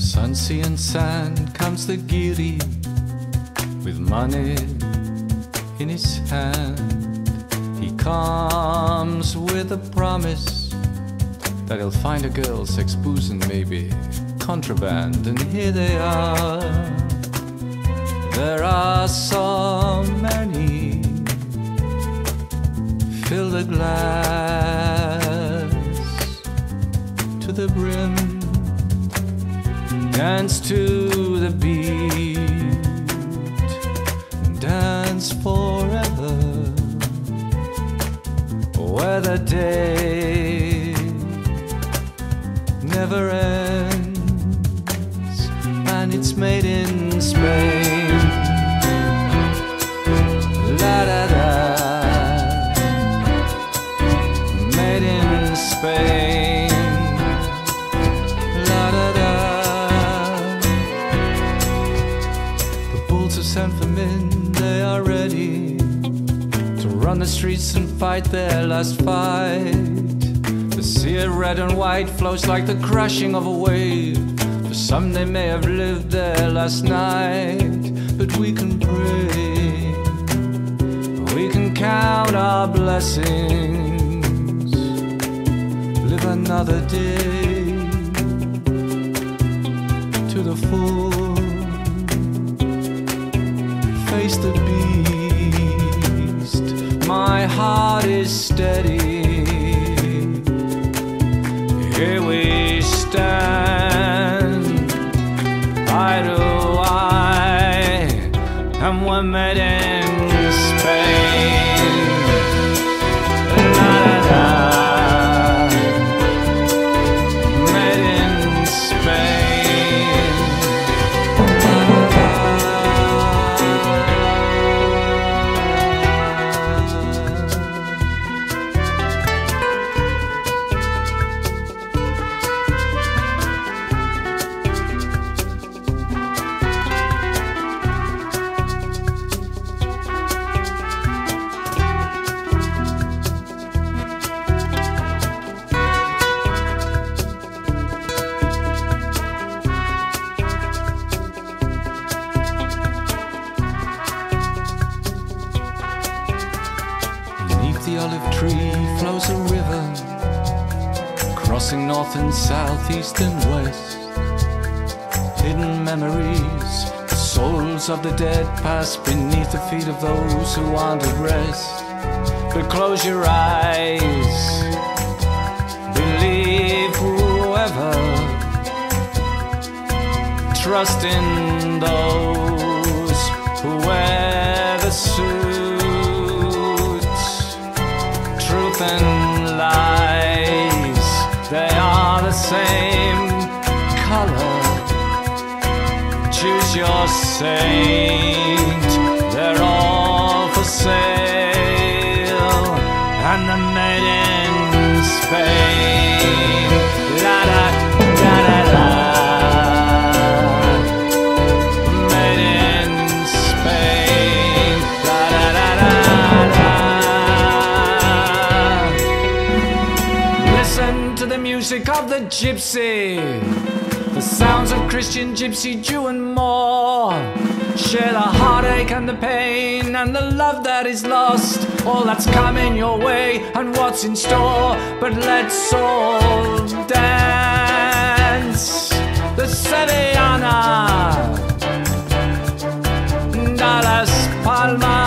sun, sea and sand comes the giri with money in his hand. He comes with a promise that he'll find a girl, sex, booze and maybe contraband. And here they are. There are so many. Fill the glass to the brim. Dance to the beat. Dance forever. Where the day never ends, and it's made in Spain. La da da, made in Spain. La da da. The bulls of San Fermin, they are ready to run the streets and fight their last fight. The sea of red and white flows like the crashing of a wave. For some they may have lived there last night, but we can pray, we can count our blessings, live another day to the full, face the beast. My heart is steady. Here we stand, eye to eye, and we're made in Spain. La da da, made in Spain. La da the olive tree flows a river, crossing north and south, east and west. Hidden memories, the souls of the dead pass beneath the feet of those who aren't at rest. But close your eyes, believe whoever, trust in those who wear the suit. Truth and lies, they are the same color. Choose your saint, they're all for sale, and they're made in Spain. La da da da da, made in Spain. La da da da da. Listen to the music of the gypsy, the sounds of Christian, gypsy, Jew and more. Share the heartache and the pain and the love that is lost, all that's coming your way and what's in store. But let's all dance the Sevillana, Dallas, Palma.